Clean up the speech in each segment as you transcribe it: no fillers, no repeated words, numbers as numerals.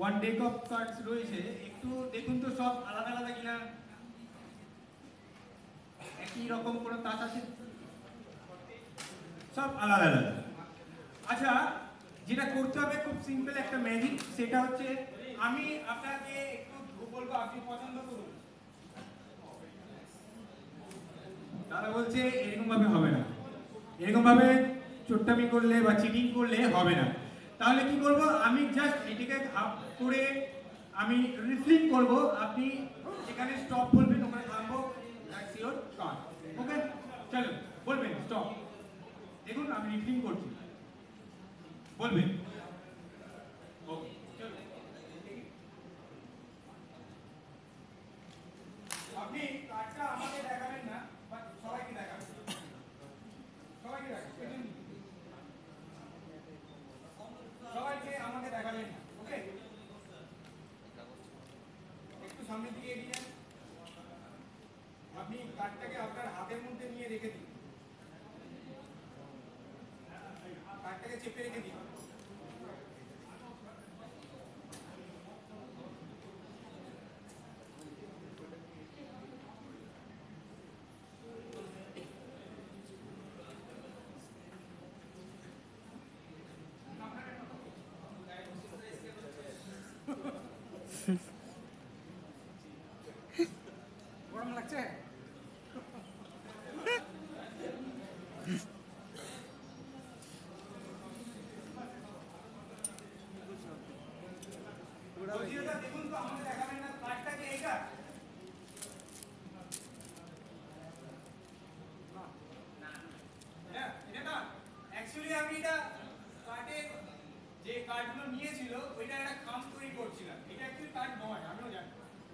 One day of cards রয়েছে, একটু দেখুন তো সব আলাদা আলাদা কিনা, একই রকম কোনো তাস আছে? সব আলাদা আলাদা। আচ্ছা, যেটা করতে হবে খুব সিম্পল একটা ম্যাজিক, সেটা হচ্ছে আমি আপনাকে একটু বলবো, আপনি পছন্দ করুন। তারা বলছে এরকম ভাবে হবে না, এরকম ভাবে চোট্টামি করলে বা চিটিং করলে হবে না। তাহলে কি করব, আমি জাস্ট এটাকে হাফ করে আমি রিফ্লিং করব, আপনি এখানে স্টপ বলবেন, ওখানে থামবো, দ্যাটস ইওর কার্ড। ওকে, চলো বলবেন স্টপ। দেখুন আমি রিফ্লিং করছি, বলবেন। ওকে, চলো। আপনি কার্ডটা আমাকে দেখাবেন না, বাট সবাইকে দেখাবেন, সবাইকে দেখাবেন, সবাইকে আমাকে দেখাবেন না। ওকে, একটু সামনের দিকে এগিয়ে যান। আপনি কার্ডটাকে আপনার হাতের মধ্যে নিয়ে রেখে দিন, কার্ডটাকে চেপে রেখে দিন। গরম লাগছে? দেখুন তো আমাকে দেখাবেন না, কার্ডটাকে এটা অ্যাকচুয়ালি আমি এটা কার্ডের যে কার্ডগুলো নিয়েছিল ওইটা একটা খাম তৈরি করছিলাম, এটা অ্যাকচুয়ালি কার্ড নয়, আমিও জানি।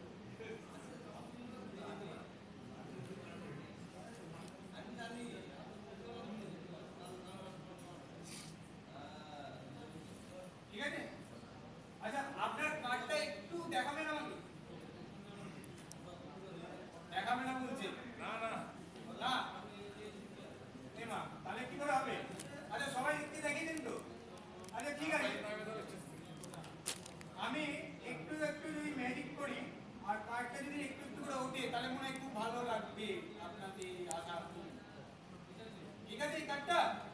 ঠিক আছে, আচ্ছা আপনার কার্ডটা একটু দেখাবেন আমাকে, দেখাবে না বলছে? না না না, এমা তাহলে কি করে হবে? আচ্ছা সবাই একটু দেখিয়ে দিন তো। আচ্ছা ঠিক আছে, আমি একটু একটু যদি ম্যাজিক করি আর কার্ডটা যদি একটু একটু করে ওঠে, তাহলে মনে হয় খুব ভালো লাগবে আপনাদের আশা। ঠিক আছে, এই কার্ডটা